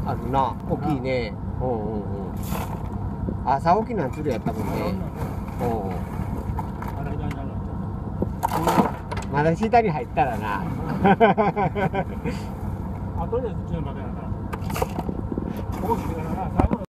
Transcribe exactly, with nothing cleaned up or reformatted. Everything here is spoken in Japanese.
あるな、大きいね。うんうんうん。朝起きなんつるやったもんね。うん。まだ下に入ったらな。 あ、とりあえずうちのバカだから。大きいからな。